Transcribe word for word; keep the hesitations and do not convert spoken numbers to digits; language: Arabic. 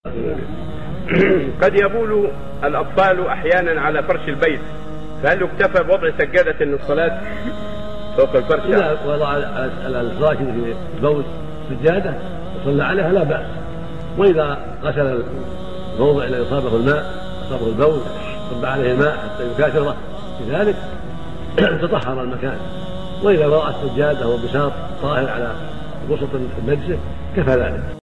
قد يبول الأطفال أحيانا على فرش البيت، فهل يكتفى بوضع سجادة للصلاة فوق الفرش؟ إذا وضع على الفراش في البول سجادة وصلى عليها لا بأس، وإذا غسل الموضع الذي أصابه الماء أصابه البول صب عليه الماء حتى يكاشره بذلك تطهر المكان، وإذا وضع السجادة وبساط طاهر على وسط النجسة كفى ذلك.